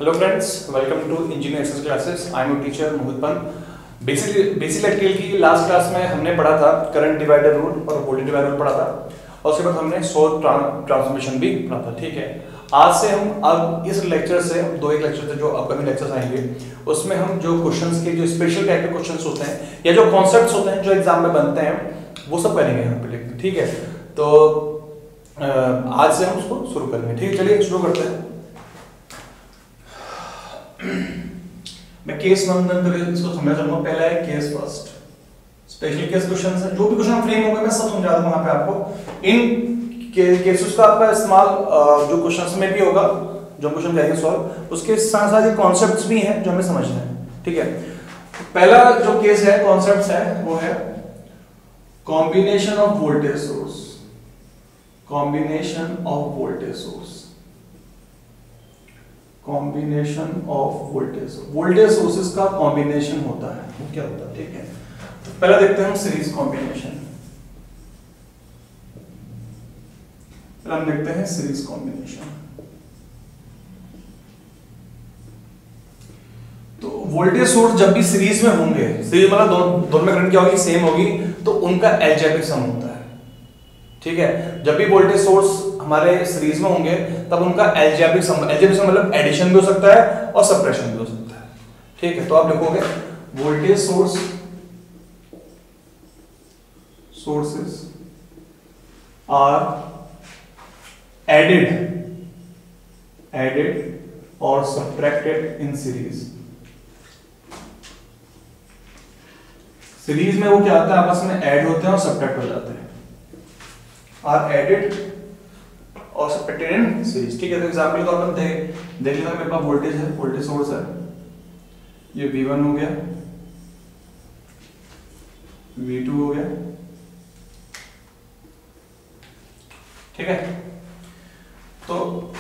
Hello friends, welcome to Engineering Access Classes. I am your teacher Mohit Pan. Basic electrical की last class में हमने पढ़ा था current divider rule और voltage divider rule पढ़ा था और उसके बाद हमने सोर्स ट्रांसफॉर्मेशन भी पढ़ा था। ठीक है, आज से हम अब इस लेक्चर से दो एक लेक्चर जो अपकमिंग लेक्चर्स आएंगे उसमें हम जो क्वेश्चंस के जो स्पेशल टाइप के क्वेश्चंस होते हैं या जो कॉन्सेप्ट्स होते हैं जो एग्जाम में बनते हैं वो सब करेंगे यहाँ पे। ठीक है, तो आज से हम उसको शुरू करेंगे। ठीक है, चलिए शुरू करते हैं। मैं केस इसको समझा चलूंगा। पहला है case first, special case question है। जो भी क्वेश्चन फ्रेम होंगे मैं सब समझा दूंगा वहां पे आपको। इन केसेस का आपका इस्तेमाल जो क्वेश्चंस में भी होगा, जो क्वेश्चन करेंगे सॉल्व, उसके साथ साथ ये कॉन्सेप्ट्स भी हैं जो हमें समझना है। ठीक है, पहला जो केस है कॉन्सेप्ट्स है वो है combination of voltage source. Combination of voltage source, combination of voltage sources का कॉम्बिनेशन होता है वो क्या होता है। ठीक है, तो पहला देखते हैं हम सीरीज कॉम्बिनेशन। पहले हम देखते हैं सीरीज कॉम्बिनेशन। तो वोल्टेज सोर्स जब भी सीरीज में होंगे, सीरीज मतलब दोनों में करंट क्या होगी, सेम होगी, तो उनका अलजेब्रिक सम होता है। ठीक है, जब भी वोल्टेज सोर्स हमारे सीरीज में होंगे तब उनका अलजेब्रिक सम मतलब एडिशन भी हो सकता है और सब्ट्रैक्शन भी हो सकता है। ठीक है, तो आप लिखोगे वोल्टेज सोर्सेस आर एडेड और सब्ट्रैक्टेड इन सीरीज। सीरीज में वो क्या होता है, आपस में ऐड होते हैं और सब्ट्रैक्ट हो जाते हैं। आर एडेड और सब्ट्रैक्टेड इन सीरीज। ठीक है, तो एग्जांपल के तौर पर देख लेना, मेरे पास वोल्टेज है, वोल्टेज सोर्स है, ये V1 हो गया, V2 हो गया। ठीक है, तो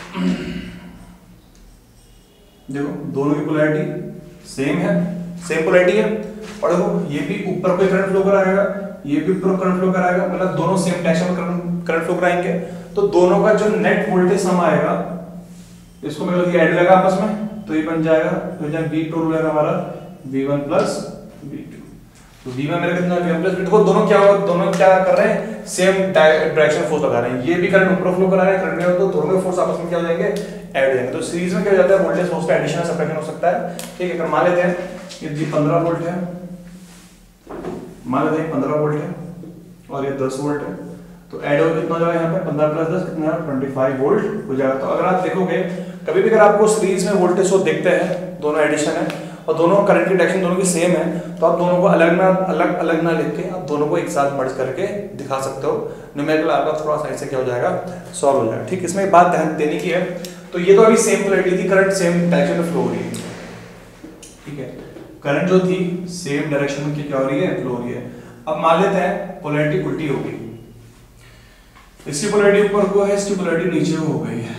देखो दोनों की पोलैरिटी सेम है, सेम पोलैरिटी है, और देखो ये भी ऊपर कोई करंट फ्लो कराएगा, ये भी ऊपर करंट फ्लो कराएगा, मतलब दोनों सेम डायरेक्शन में करंट फ्लो कराएंगे, तो दोनों का जो नेट वोल्टेज सम आएगा, इसको मतलब ऐड लगा आपस में, तो ये बन जाएगा, तो जब V2 रहेगा हमारा V1 प्लस V2। तो V1 मेरा कितना है, V1 प्लस V2। देखो दोनों क्या कर रहे हैं, सेम डायरेक्शन फोर्स लगा रहे हैं। ये भी करंट ऊपर फ्लो करा रहे हैं, करंट में, तो दोनों के फोर्स आपस में क्या हो जाएंगे, ऐड हो जाएंगे। तो सीरीज में क्या हो जाता है, वोल्टेज सोर्स का एडिशन या सब्ट्रैक्शन हो सकता है। ठीक है, अगर मान लेते हैं ये 15 वोल्ट है, मान लेते हैं 15 वोल्ट है और ये 10 वोल्ट है, तो ऐड हो कितना जाएगा यहाँ पे, 15 प्लस 10 कितना, 25 वोल्ट हो जाएगा। तो अगर आप देखोगे कभी भी अगर आपको सीरीज में वोल्टेज सोर्स दिखते हैं, दोनों एडिशन है और दोनों करंट की डायरेक्शन दोनों की सेम है, तो आप दोनों को अलग ना लिख के आप दोनों को एक साथ मर्ज करके दिखा सकते हो। न्यूमेरिकल आपका थोड़ा सा ऐसे क्या हो जाएगा, सॉल्व हो जाएगा। ठीक, इसमें एक बात ध्यान देने की है, तो ये तो अभी सेम पोलैरिटी थी, करंट सेम डायरेक्शन में फ्लो हो रही है। ठीक है, करंट जो थी सेम डायरेक्शन में क्या हो रही है, फ्लो हो रही है। अब मान लेते हैं पोलैरिटी उल्टी हो गई, इसकी पोलैरिटी ऊपर को है, इसकी पोलैरिटी नीचे हो गई है।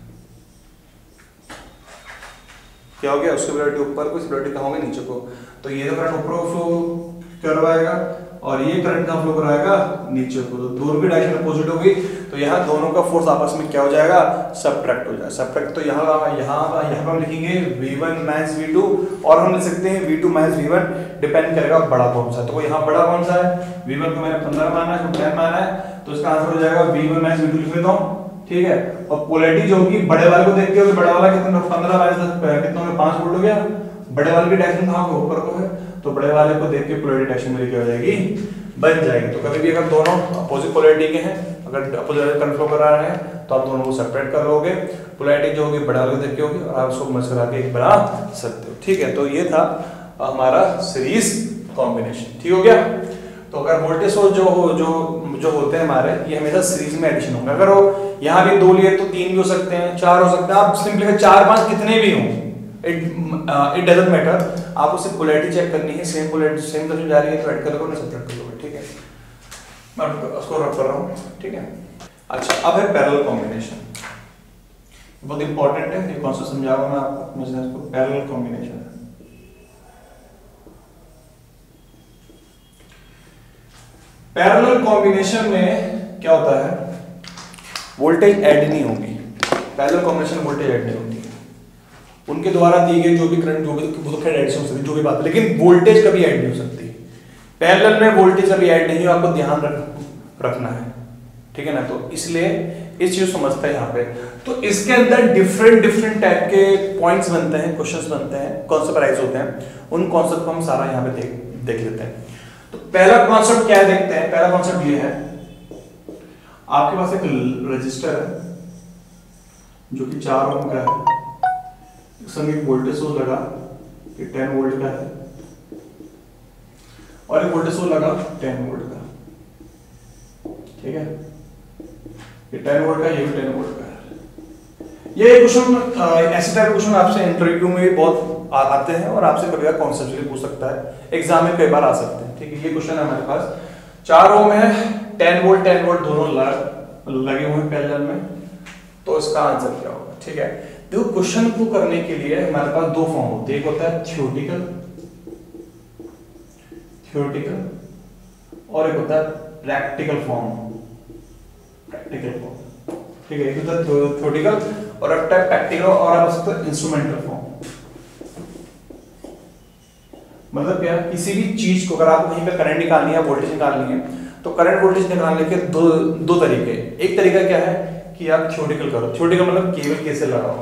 क्या हो गया, उसकी पोलैरिटी ऊपर को, इसकी पोलैरिटी कहाँ होगी, नीचे को। तो ये तो करंट ऊपर को फ्लो करवाएगा और ये करंट का फ्लो कराएगा नीचे को, तो दोनों की डायरेक्शन अपोजिट होगी, तो यहाँ दोनों का फोर्स आपस में क्या हो जाएगा, सब्ट्रैक्ट हो जाएगा। सब्ट्रैक्ट, तो यहाँ हम लिखेंगे V1 माइनस V2, और हम लिख सकते हैं V2 माइनस V1, डिपेंड करेगा बड़ा कौन सा है। तो यहाँ बड़ा कौन सा है, V1 को मैंने 15 माना है, 10 माना है, तो इसका आंसर हो जाएगा V1 माइनस V2 लिख लेता हूँ। ठीक है, और पोलैरिटी जो होगी बड़े वाले को देख के होगी, बड़ा वाला कितना, 15 माइनस 10 कितना हो गया, 5 वोल्ट हो गया। बड़े वाले की डायरेक्शन कहाँ को, ऊपर को है, तो बड़े वाले को देख के पोलैरिटी डायरेक्शन मेरी क्या हो जाएगी, बन जाएगी। तो कभी भी अगर दोनों अपोजिट पोलैरिटी के हैं, अगर अपोजिट करंट फ्लो करा रहे हैं, तो आप दोनों को सेपरेट कर लोगे, पोलैरिटी जो होगी बड़े वाले को देख के होगी, और आप उसको मर्ज करा के एक बना सकते हो। ठीक है, तो ये था हमारा सीरीज कॉम्बिनेशन। ठीक हो गया। तो अगर वोल्टेज सोर्स जो होते हैं हमारे, ये हमेशा सीरीज में एडिशन होंगे। अगर वो यहाँ भी 2 लिए तो 3 भी हो सकते हैं, 4 हो सकते हैं, आप सिंपली 4-5 कितने भी हों, इट डजंट मैटर, आप उससे पोलैरिटी चेक करनी है, सेम पोलैरिटी सेम तरफ जा रही है तो ऐड कर लोगे, सब्ट्रैक्ट कर लोगे। ठीक है, मैं उसको रख कर रहा हूँ। ठीक है, अच्छा अब है पैरेलल कॉम्बिनेशन, बहुत इंपॉर्टेंट है, ये कॉन्सेप्ट समझाऊंगा मैं आपको। इसको पैरेलल कॉम्बिनेशन है। पैरेलल कॉम्बिनेशन में क्या होता है, वोल्टेज ऐड नहीं होगी। पैरेलल कॉम्बिनेशन वोल्टेज ऐड नहीं होती है। उनके द्वारा दी गई जो भी करंट, जो भी वो तो खैर ऐड हो सकती जो भी बात है, लेकिन वोल्टेज कभी ऐड नहीं हो सकती। पैरेलल में वोल्टेज कभी ऐड नहीं हो, आपको ध्यान रखना है, ठीक है ना। तो इसलिए इस चीज समझते हैं यहाँ पे। तो इसके अंदर डिफरेंट टाइप के पॉइंट्स बनते हैं, क्वेश्चंस बनते हैं, कॉन्सेप्ट राइज होते हैं। उन कॉन्सेप्ट को हम सारा यहाँ पे देख लेते हैं। तो पहला कॉन्सेप्ट क्या है देखते हैं। पहला कॉन्सेप्ट ये है, आपके पास एक रजिस्टर है जो कि 4 ओम का है, संग एक वोल्टेज सोर्स लगा कि 10 वोल्ट का है, और एक वोल्टेज सोर्स लगा 10 वोल्ट का, ठीक है। ये 10 वोल्ट का, ये भी 10 वोल्ट का है। ये क्वेश्चन ऐसे टाइप के क्वेश्चन आपसे इंटरव्यू में भी बहुत आते हैं और आपसे कभी कॉन्सेप्चुअली पूछ सकता है, एग्जाम में कई बार आ सकते हैं, ठीक है। ये क्वेश्चन है हमारे पास, 4 ओम है, 10 वोल्ट दोनों लगे हुए हैं पैरेलल में, तो इसका आंसर क्या होगा, ठीक है। देखो क्वेश्चन को करने के लिए हमारे पास 2 फॉर्म होते हैं, एक होता है थ्योरेटिकल और एक होता है प्रैक्टिकल फॉर्म, ठीक है। एक होता है थ्योरेटिकल और एक होता है प्रैक्टिकल, और आप उसको इंस्ट्रूमेंटल फॉर्म। मतलब क्या, किसी भी चीज को अगर आप कहीं पे करंट निकालनी है, वोल्टेज निकालनी है, तो करंट वोल्टेज निकालने के दो तरीके। एक तरीका क्या है कि आप थ्योरेटिकल करो, थ्योरेटिकल मतलब केवल केसीएल लगाओ,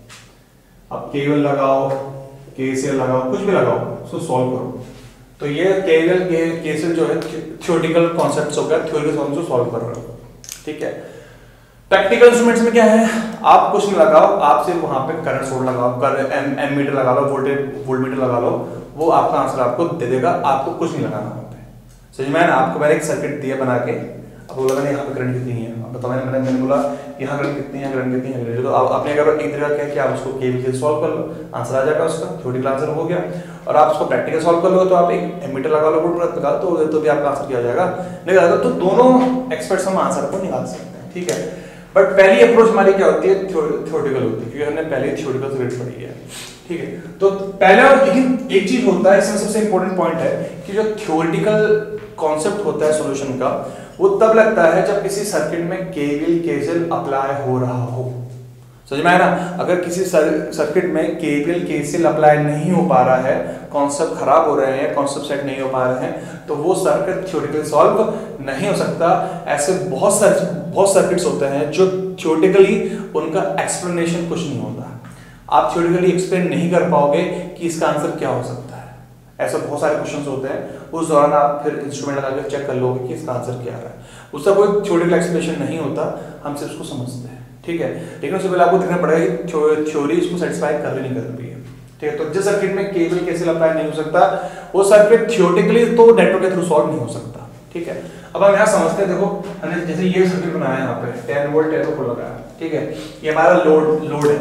आप केवल लगाओ, केसीएल लगाओ, कुछ भी लगाओ, उसको सॉल्व करो। तो ये केवल केसीएल जो है थ्योरेटिकल कॉन्सेप्ट्स हो गया, थ्योरी के सॉल्व सॉल्व कर रहे हो, ठीक है। प्रैक्टिकल इंस्ट्रूमेंट्स में क्या है, आप कुछ नहीं लगाओ, आप सिर्फ वहां पे करंट सोर्स लगाओ, एमीटर लगा लो, वोल्टमीटर लगा लो, वो आपका आंसर आपको दे देगा, आपको कुछ नहीं लगाना वहां पे। समझ में आया ना। आपको मैंने एक सर्किट दिया बना के, आपको बोला मैंने यहाँ पे करंट कितनी है, अब बताओ, मैंने बोला यहाँ करंट कितनी है, करंट कितनी है, तो आपने अगर एक तरीका क्या है कि आप उसको केवीएल से सॉल्व कर लो, आंसर आ जाएगा उसका, थ्योरेटिकल आंसर हो गया। और आप उसको प्रैक्टिकल सॉल्व कर लो, तो आप एक एमीटर लगा लो, वोल्टमीटर लगा लो, तो भी आपका आंसर क्या हो जाएगा, निकल जाएगा। तो दोनों एक्सपर्ट्स हम आंसर को निकाल सकते हैं, ठीक है। बट पहली अप्रोच हमारी क्या होती है, थ्योरेटिकल होती है, क्योंकि हमने पहले थ्योरेटिकल से पढ़ी है, ठीक है। तो पहला, लेकिन एक चीज होता है इसमें सबसे इंपॉर्टेंट पॉइंट है कि जो थ्योरेटिकल कॉन्सेप्ट होता है सॉल्यूशन का, वो तब लगता है जब किसी सर्किट में केवीएल केसीएल अप्लाई हो रहा हो। समझ में आया ना। अगर किसी सर्किट में केवीएल केसीएल अप्लाई नहीं हो पा रहा है, कॉन्सेप्ट खराब हो रहे हैं, कॉन्सेप्ट सेट नहीं हो पा रहे हैं, तो वो सर्किट थ्योरेटिकली सॉल्व नहीं हो सकता। ऐसे बहुत सर्किट्स होते हैं जो थ्योरेटिकली उनका एक्सप्लेनेशन कुछ नहीं होता, आप थ्योरेटिकली एक्सप्लेन नहीं कर पाओगे कि इसका आंसर क्या हो सकता है। ऐसे बहुत सारे क्वेश्चंस होते हैं, उस दौरान आप फिर इंस्ट्रूमेंट लगा के चेक कर लोगे कि इसका आंसर क्या आ रहा है। उसका कोई थ्योरेटिकल एक्सप्लेनेशन नहीं होता, हम सिर्फ उसको समझते हैं, ठीक है। लेकिन उससे पहले आपको देखना पड़ेगा कि थ्योरी इसको सेटिस्फाई कर रही नहीं कर रही है, ठीक है। तो जिस सर्किट में केवीएल केसीएल अप्लाई नहीं हो सकता, वो सर्किट थ्योरेटिकली तो नेटवर्क के थ्रू सॉल्व नहीं हो सकता, ठीक है। अब हम यहाँ समझते हैं, देखो हमने जैसे ये सर्किट बनाया है, यहाँ पे 10 वोल्ट 10 को लगाया, ठीक है। ये हमारा लोड है।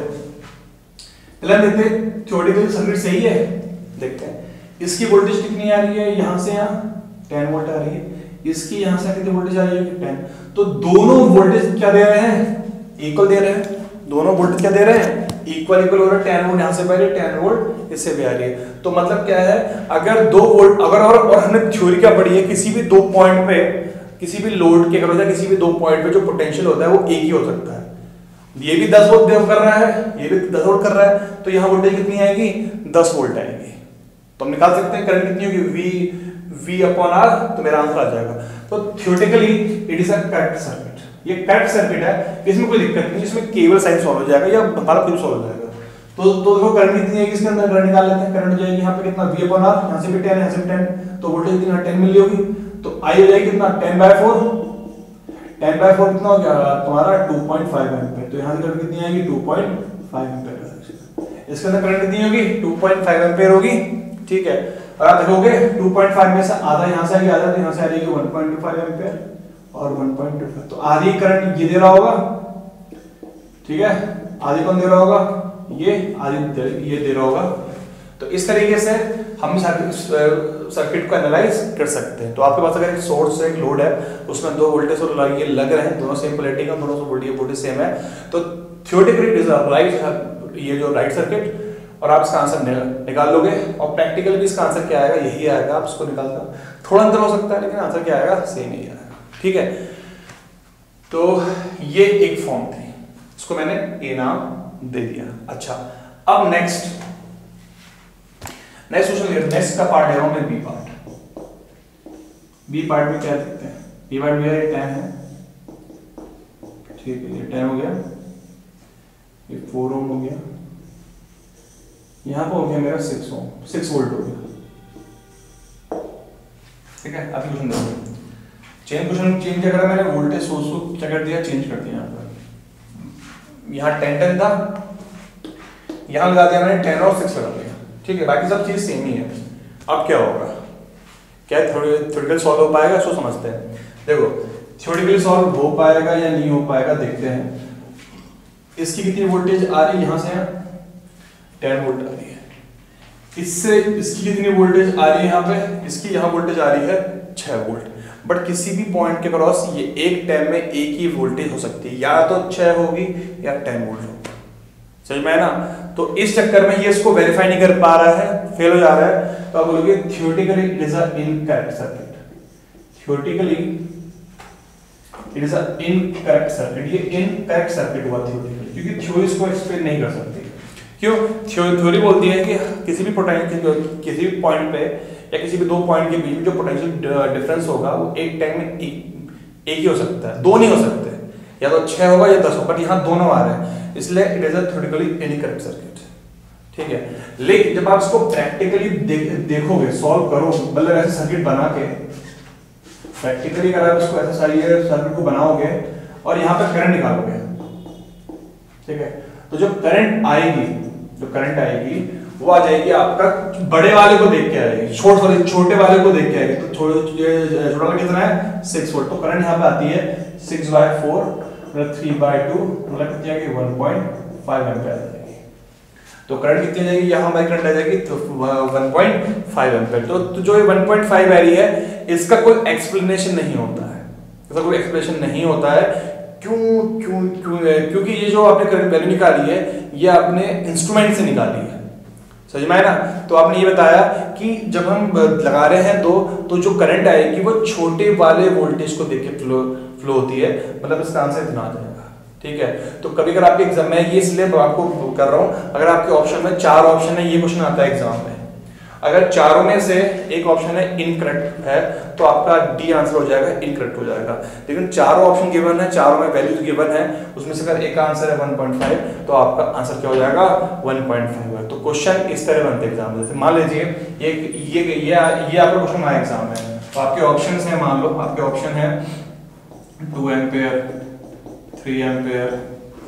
पहले देखते हैं थ्योरेटिकल सर्किट सही है, देखते हैं इसकी वोल्टेज कितनी आ रही है, यहाँ से यहाँ 10 वोल्ट आ रही है, इसकी यहाँ से कितनी वोल्टेज आ रही है 10। तो दोनों वोल्टेज क्या दे रहे हैं, इक्वल दे रहे हैं, दोनों वोल्टेज क्या दे रहे हैं, इक्वल हो रहा है। 10 वोल्ट यहाँ से भी आ रही है, 10 वोल्ट इससे भी आ रही है। तो मतलब क्या है, अगर 2 वोल्ट अगर और हमने थ्योरी क्या पढ़ी है, किसी भी 2 पॉइंट पे, किसी भी लोड के अगर किसी भी 2 पॉइंट पे जो पोटेंशियल होता है वो एक ही हो सकता है। ये भी 10 वोल्ट देव कर रहा है, ये भी 10 वोल्ट कर रहा है, तो यहाँ वोल्टेज कितनी आएगी, 10 वोल्ट आएगी। तो हम निकाल सकते हैं करंट कितनी होगी, V अपॉन R, तो मेरा आंसर आ जाएगा। तो theoretically it is a correct circuit, ये करेक्ट सर्किट है, इसमें कोई दिक्कत नहीं, इसमें केवल साइन सॉल्व हो जाएगा या हमारा कुछ सॉल्व हो जाएगा। तो देखो करंट कितनी है, इसके अंदर करंट निकाल लेते हैं। करंट हो जाएगी यहाँ पे कितना, V अपॉन R, यहाँ से भी 10, यहाँ से भी 10, तो वोल्टेज कितना 10 मिली होगी, तो I हो जाएगी कितना 10/4, 10/4 कितना हो गया तुम्हारा 2.5 एम्पीयर। तो यहाँ से करंट कितनी आएगी 2.5 एम्पीयर का सेक्शन, इसके अंदर करंट कितनी होगी 2.5 एम्पीयर होगी, ठीक है। और आप देखोगे 2.5 में से आधा यहाँ से आएगी, आधा तो यहाँ से आ जाएगी 1.25 एम्पीयर और 1.25, तो आधी करंट ये दे रहा होगा, ठीक है। आधी कौन दे रहा होगा, ये आधी ये दे रहा होगा। तो इस तरीके से हम सर्किट को एनालाइज कर सकते हैं। तो आपके पास अगर एक सोर्स है, एक लोड है, उसमें 2 वोल्टेज और लग रहे हैं, दोनों सेम पोलैरिटी का, दोनों से वोल्टेज सेम है, तो थ्योरेटिकली इट इज राइट, ये जो राइट सर्किट, और आप इसका आंसर निकाल लोगे। और प्रैक्टिकल भी इसका आंसर क्या आएगा, यही आएगा, आप इसको निकालकर थोड़ा अंतर हो सकता है, लेकिन आंसर क्या आएगा, सेम ही आएगा, ठीक है। तो ये एक फॉर्म थी, इसको मैंने ए नाम दे दिया। अच्छा, अब नेक्स्ट क्वेश्चन, नेक्स्ट का पार्ट ले रहा हूं मैं बी पार्ट। बी पार्ट में क्या देखते हैं? बी पार्ट में ये 10 है, ठीक है, ये 10 हो गया, ये 4 ओम हो गया, यहां पर हो गया मेरा 6 ओम, 6 वोल्ट हो गया, ठीक है। अब क्वेश्चन देखो, चेंज क्या करा मैंने, वोल्टेज सोर्स को क्या कर दिया, चेंज कर दिया। यहाँ पर यहाँ 10 था, यहाँ लगा दिया मैंने 10 और 6 लगा दिया, ठीक है, बाकी सब चीज सेम ही है। अब क्या होगा, क्या थ्योरेटिकली सॉल्व हो पाएगा, इसको समझते हैं। देखो थ्योरेटिकली सॉल्व हो पाएगा या नहीं हो पाएगा देखते हैं। इसकी कितनी वोल्टेज आ रही है, यहां से 10 वोल्ट आ रही है, इससे इसकी कितनी वोल्टेज आ रही है, यहाँ पे इसकी यहाँ वोल्टेज आ रही है 6 वोल्ट। बट किसी भी पॉइंट के क्रॉस ये एक टाइम में एक ही वोल्टेज हो सकती है, या तो 6 होगी या 10 वोल्ट होगी, समझ में है ना। तो इस चक्कर में ये इसको वेरीफाई नहीं कर पा रहा है, फेल हो जा रहा है, तो आप बोलोगे theoretically it is a incorrect circuit. Theoretically it is a incorrect circuit, ये इनकरेक्ट सर्किट हुआ थ्योरेटिकली, क्योंकि थ्योरी इसको एक्सप्लेन नहीं कर सकती। क्यों? थ्योरी बोलती है कि किसी भी पोटेंशियल, किसी भी पॉइंट पे या किसी भी दो पॉइंट के बीच में जो पोटेंशियल डिफरेंस होगा वो एक टाइम में एक ही हो सकता है, दो नहीं हो सकते, या तो 6 होगा या 10 होगा, बट यहाँ दोनों आ रहे हैं, इसलिए it is a theoretically incorrect circuit, ठीक है। लेकिन जब आप इसको प्रैक्टिकली देखोगे, सॉल्व करो, मतलब ऐसे सर्किट बना के प्रैक्टिकली अगर आप इसको ऐसे सारी सर्किट को बनाओगे और यहाँ पे करंट निकालोगे, ठीक है, तो जो करंट आएगी वो आ जाएगी आपका बड़े वाले को देख के आएगी, छोटे वाले को देख के आएगी। तो छोटा वाला कितना है 6 वोल्ट, तो करंट यहाँ पे आती है 6/4 मतलब 3/2 मतलब कितनी आएगी 1.5 एम्पीयर आ जाएगी। तो करंट कितनी आ जाएगी, यहाँ हमारी करंट आ जाएगी तो 1.5 एम्पीयर। तो जो ये 1.5 आ रही है इसका कोई एक्सप्लेनेशन नहीं होता है, इसका कोई एक्सप्लेनेशन नहीं होता है। क्योंकि ये जो आपने करंट वैल्यू निकाली है ये आपने इंस्ट्रूमेंट से निकाली है, समझ में आया ना। तो आपने ये बताया कि जब हम लगा रहे हैं तो जो करंट आएगी वो छोटे वाले वोल्टेज को देख के फ्लो होती है, मतलब इसका आंसर इतना आ जाएगा, ठीक है। तो कभी अगर आपके एग्जाम में ये इसलिए आपको कर रहा हूं, अगर आपके ऑप्शन में 4 ऑप्शन है, ये क्वेश्चन आता है एग्जाम में, अगर चारों में से एक ऑप्शन है इनकरेक्ट है तो आपका डी आंसर हो जाएगा, इनकरेक्ट हो जाएगा। लेकिन चारों ऑप्शन गिवन है, चारों में वैल्यूज गिवन है, उसमें से अगर एक आंसर है 1.5 तो आपका आंसर क्या हो जाएगा 1.5 है। तो क्वेश्चन इस तरह बनते हैं एग्जाम में। जैसे मान लीजिए ये आपका क्वेश्चन आया एग्जाम में, तो आपके ऑप्शन है, मान लो आपके ऑप्शन है 2 एम्पियर, 3 एम्पियर,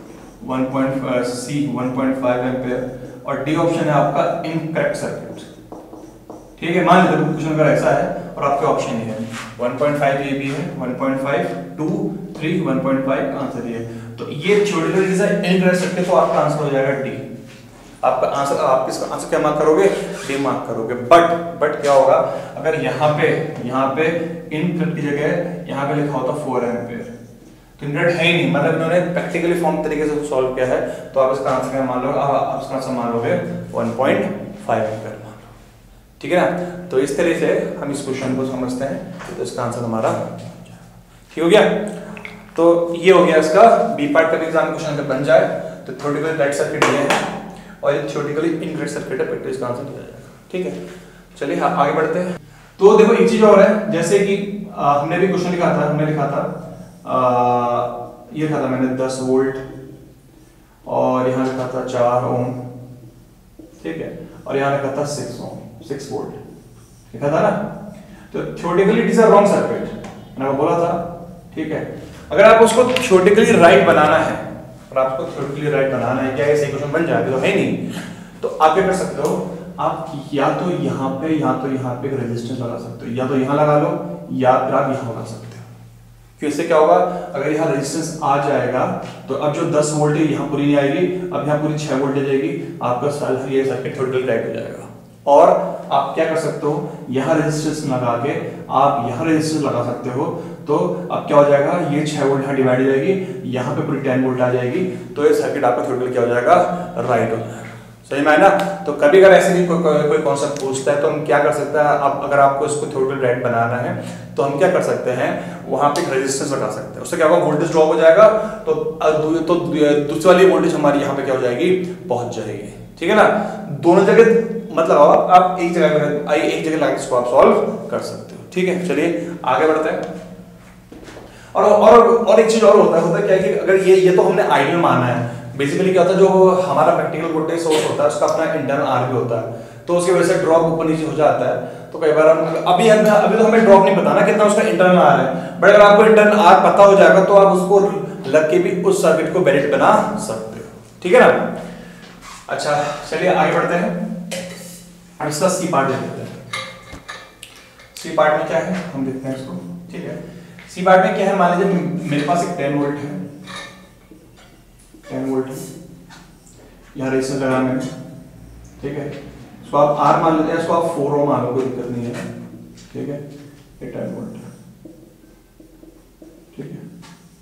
1.5 एम्पियर और डी ऑप्शन है आपका इनकरेक्ट सर्किट, ठीक है। मान लीजिए क्वेश्चन अगर ऐसा है और आपके ऑप्शन ये है 1.5 ये भी है, 1.5 2 3 1.5 आंसर ये है। तो ये थ्योरेटिकली इज इनकरेक्ट सर्किट, तो आपका आंसर हो जाएगा डी। आपका आंसर, आप इसका आंसर क्या मार्क करोगे, डी मार्क करोगे। बट क्या होगा अगर यहाँ पे इनकरेक्ट की जगह यहाँ पे लिखा होता 4 एम्पियर, तो इनकरेक्ट है ही नहीं, मतलब इन्होंने प्रैक्टिकली फॉर्म तरीके से सॉल्व किया है, तो आप इसका आंसर क्या मान लो, आप इसका आंसर मान लोगे 1.5 एम्पियर, ठीक है ना। तो इस तरह से हम इस क्वेश्चन को समझते हैं, तो इसका आंसर हमारा ठीक हो गया। तो ये हो गया इसका बी पार्ट का एग्जाम क्वेश्चन अगर बन जाए तो थ्योरेटिकली राइट सर्किट ये है और ये थ्योरेटिकली इनकरेक्ट सर्किट है, प्रैक्टिस का आंसर दिया जाएगा, ठीक है। चलिए आगे बढ़ते हैं। तो देखो एक चीज और है, जैसे कि हमने भी क्वेश्चन लिखा था, हमने लिखा था ये लिखा था मैंने 10 वोल्ट और यहाँ लिखा था 4 ओम, ठीक है, और यहाँ लिखा था 6 ओम, 6 वोल्ट लिखा था ना। तो theoretically it is a wrong circuit, मैंने बोला था, ठीक है। अगर आप उसको थ्योरेटिकली राइट बनाना है, और आपको थ्योरेटिकली राइट बनाना है, क्या ऐसे इक्वेशन बन जाएगा, तो है नहीं, तो आप क्या कर सकते हो, आप या तो यहाँ पे एक रेजिस्टेंस लगा सकते हो, या तो यहाँ लगा लो या फिर आप यहाँ लगा सकते हो। क्यों, इससे क्या होगा, अगर यहाँ रेजिस्टेंस आ जाएगा तो अब जो 10 वोल्ट है यहाँ पूरी नहीं आएगी, अब यहाँ पूरी 6 वोल्ट जाएगी, आपका ये सर्किट थ्योरेटिकली राइट हो जाएगा। और आप क्या कर सकते हो, यहाँ रेजिस्टेंस लगा के आप यहाँ रेजिस्टेंस लगा सकते हो, तो अब क्या हो जाएगा, ये 6 वोल्ट यहाँ डिवाइड हो जाएगी, यहाँ पे पूरी 10 वोल्ट आ जाएगी, तो ये सर्किट आपका थ्योरेटिकली क्या हो जाएगा, राइट हो जाएगा, सही में है ना। तो कभी अगर ऐसे भी कोई कॉन्सेप्ट पूछता है तो हम क्या कर सकते हैं, आप अगर आपको इसको थ्योरेटिकली राइट बनाना है तो हम क्या कर सकते हैं, वहां पे एक रेजिस्टेंस लगा सकते हैं, उससे क्या होगा, वोल्टेज ड्रॉप हो जाएगा, तो दूसरी वाली वोल्टेज हमारी यहाँ पे क्या हो जाएगी, पहुंच जाएगी, ठीक है ना। दोनों जगह मतलब आप एक जगह लाके इसको आप सॉल्व कर सकते हो। ठीक है, चलिए आगे बढ़ते हैं। और एक चीज और होता है क्या है कि अगर ये तो हमने आइडियल माना है। बेसिकली क्या होता है, जो हमारा प्रैक्टिकल वोल्टेज सोर्स होता है उसका अपना इंटरनल आर भी होता है, तो उसकी वजह से ड्रॉप ऊपर नीचे हो जाता है। तो कई बार हम अभी तो हमें ड्रॉप नहीं पता ना कितना उसका इंटरनल आर है, बट अगर आपको इंटरनल आर पता हो जाएगा तो आप उसको लग के भी उस सर्किट को वैलिड बना सकते हो। ठीक है ना। अच्छा चलिए आगे बढ़ते हैं। अब इसका सी पार्ट देखते हैं। सी पार्ट में क्या है हम देखते हैं इसको। ठीक है, सी पार्ट में क्या है, मान लीजिए मेरे पास एक 10 वोल्ट है, 10 वोल्ट है, यहाँ रेजिस्टेंस लगा मैंने। ठीक है, इसको आप आर मान लेते हैं, इसको आप 4 ओम मान लो, कोई दिक्कत नहीं है। ठीक है, ये 10 वोल्ट है। ठीक है,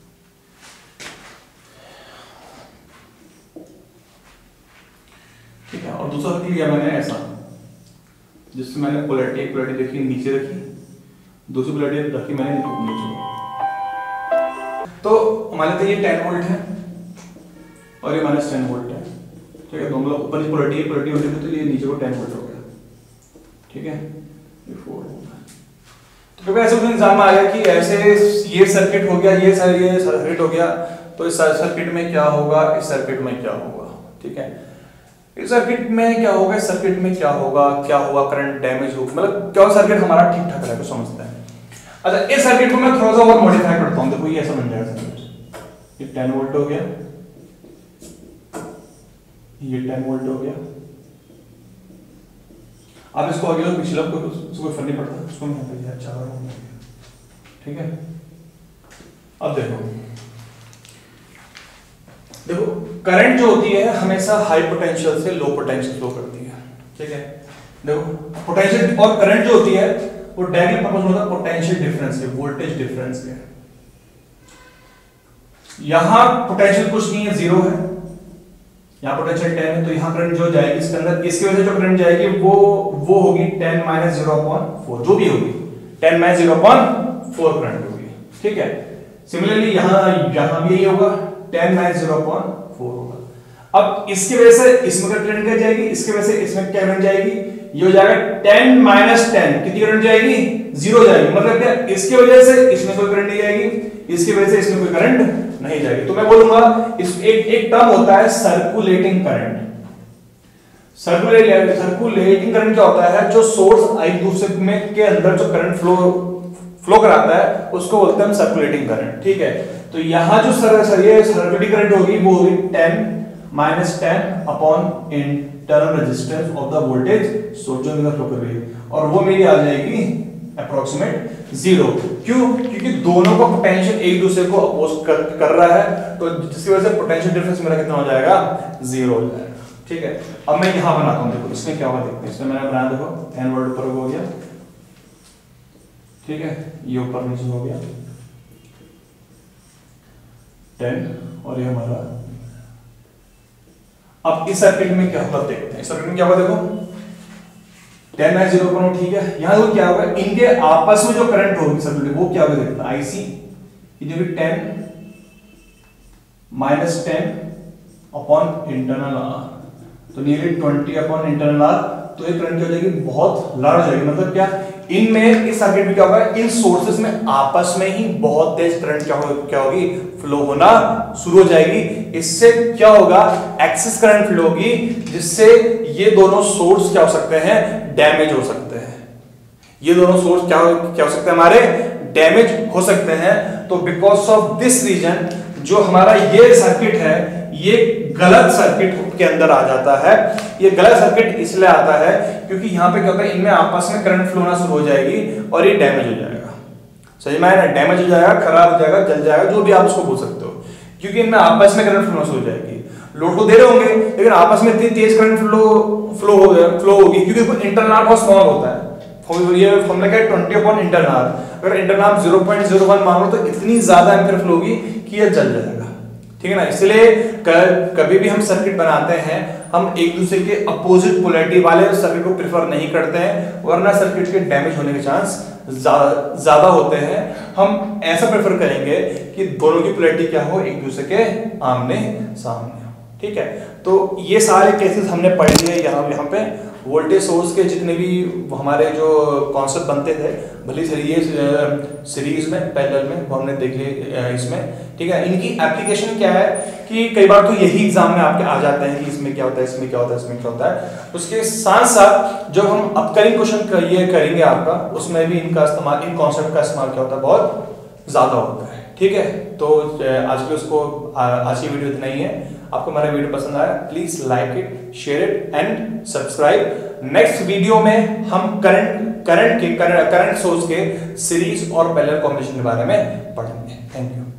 ठीक है, और दूसरा सर्किट लिया मैंने ऐसा, जिससे मैंने पोलैरिटी, एक पोलैरिटी देखी नीचे रखी, दूसरी पोलैरिटी रखी मैंने नीचे। तो मान लेते हैं ये 10 वोल्ट है और ये -10 वोल्ट है। ठीक है, दोनों ऊपर की पोलैरिटी होती है, तो ये नीचे को 10 वोल्ट हो गया। ठीक है, ये 4 होगा। तो कभी ऐसे कुछ एग्जाम में आ गया कि ऐसे ये सर्किट हो गया, ये सर्किट हो गया, तो इस सर्किट में क्या होगा, इस सर्किट में क्या होगा। ठीक है, इस सर्किट में क्या होगा, इस सर्किट में क्या होगा, करंट डैमेज होगा, मतलब क्या सर्किट हमारा ठीक ठाक रहेगा, समझते हैं। अच्छा, इस सर्किट को मैं थोड़ा सा और मॉडिफाई करता हूं, देखो ये ऐसा बन जाएगा सर्किट। ये 10 वोल्ट हो गया, ये 10 वोल्ट हो गया। अब इसको आगे लो, पिछला कोई फर्क नहीं पड़ता, इसको मैं यहाँ पे 4 ओम हो गया। ठीक है, अब देखो करंट जो होती है हमेशा हाई पोटेंशियल से लो पोटेंशियल फ्लो करती है। ठीक है, देखो पोटेंशियल और करंट जो होती है वो डायरेक्टली प्रपोर्शनल होता है पोटेंशियल डिफरेंस के, वोल्टेज डिफरेंस के। यहां पोटेंशियल कुछ नहीं है, 0 है, यहां पोटेंशियल 10 है, तो यहां करंट जो जाएगी इसके अंदर, इसकी वजह से जो करंट जाएगी वो होगी 10 - 0/4, जो भी होगी 10 - 0/4 करंट होगी। ठीक है, सिमिलरली यहां भी यही होगा, 10 - 0/4 होगा। अब इसकी वजह से इसमें करंट क्या जाएगी, इसकी वजह से इसमें क्या करंट जाएगी, ये हो जाएगा 10 - 10, कितनी करंट जाएगी, 0 जाएगी। मतलब क्या, इसकी वजह से इसमें कोई करंट नहीं जाएगी, इसकी वजह से इसमें कोई करंट नहीं जाएगी। तो मैं बोलूंगा इस एक टर्म होता है सर्कुलेटिंग करंट। सर्कुलेटिंग करंट क्या होता है, जो सोर्स एक दूसरे में के अंदर जो करंट फ्लो कराता है उसको बोलते हैं हम सर्कुलेटिंग करंट। ठीक है, तो यहां जो सर्कुलेटिंग करंट होगी वो होगी 10 - 10 upon internal resistance of the voltage source जो मेरा फ्लो कर रही है, और वो मेरी आ जाएगी अप्रोक्सीमेट 0। क्यों, क्योंकि दोनों का पोटेंशियल एक दूसरे को अपोज कर रहा है, तो जिसकी वजह से पोटेंशियल डिफरेंस मेरा कितना हो जाएगा, 0 हो जाएगा। ठीक है, अब मैं यहां बनाता हूं, देखो इसमें क्या होगा देखते हैं। इसमें मैंने बनाया, देखो 10 वोल्ट ऊपर हो गया। ठीक है, ये ऊपर नीचे हो गया 10, और ये हमारा। अब इस सर्किट में क्या होगा देखते हैं। इस सर्किट में क्या होगा, देखो 10 - 0/4, ठीक है। यहां तो क्या होगा, इनके आपस में जो करंट होगी सर्किट वो क्या होगा देखते हैं। IC ये जो भी 10 - 10 अपॉन इंटरनल R, तो नियरली 20 अपॉन इंटरनल R, तो ये करंट हो जाएगी बहुत लार्ज हो जाएगी। मतलब क्या, इनमें इस सर्किट में क्या होगा, इन सोर्सेस में आपस में ही बहुत तेज करंट क्या होगी, फ्लो होना शुरू हो जाएगी। इससे क्या होगा, एक्सेस करंट फ्लो होगी, जिससे ये दोनों सोर्स क्या हो सकते हैं, डैमेज हो सकते हैं। ये दोनों सोर्स क्या हो सकते हैं, हमारे डैमेज हो सकते हैं। तो बिकॉज ऑफ दिस रीजन जो हमारा ये सर्किट है, ये गलत सर्किट के अंदर आ जाता है। ये गलत सर्किट इसलिए आता है क्योंकि यहाँ पे क्या होता है, इनमें आपस में करंट फ्लो होना शुरू हो जाएगी और ये डैमेज हो जाएगा। समझ में आया ना, डैमेज हो जाएगा, खराब हो जाएगा, जल जाएगा, जो भी आप उसको बोल सकते हो, क्योंकि इनमें आपस में करंट फ्लो शुरू हो जाएगी। लोड को दे रहे होंगे लेकिन आपस में इतनी तेज करंट फ्लो होगी, क्योंकि इंटरनल बहुत स्मॉल होता है। ये हमने कहा 20 अपॉन इंटरनल, अगर इंटरनल 0.01 मान लो तो इतनी ज्यादा एम्पीयर फ्लो होगी कि ये जल जाएगा। ठीक है ना, इसलिए कभी भी हम सर्किट बनाते हैं, हम एक दूसरे के अपोजिट पोलैरिटी वाले सर्किट को प्रेफर नहीं करते हैं, वरना सर्किट के डैमेज होने के चांस ज्यादा होते हैं। हम ऐसा प्रेफर करेंगे कि दोनों की पोलैरिटी क्या हो, एक दूसरे के आमने सामने हो। ठीक है। तो ये सारे केसेस हमने पढ़ लिए यहाँ पे वोल्टेज सोर्स के जितने भी हमारे जो कॉन्सेप्ट बनते थे, भले ये सीरीज में पैरेलल में वो हमने देख लिए इसमें, ठीक है। इनकी एप्लीकेशन क्या है कि कई बार तो यही एग्जाम में आपके आ जाते हैं कि इसमें क्या होता है, इसमें क्या होता है, इसमें क्या होता है। उसके साथ साथ जब हम अपकमिंग क्वेश्चन ये करेंगे आपका, उसमें भी इनका इस्तेमाल, इन कॉन्सेप्ट का इस्तेमाल क्या होता है, बहुत ज्यादा होता है, ठीक है। तो आज के उसको आज की वीडियो इतना ही है। आपको हमारा वीडियो पसंद आया, please like it, share it and subscribe. Next video में हम करंट सोर्स के सीरीज और पैरेलल कॉम्बिनेशन के बारे में पढ़ेंगे। Thank you.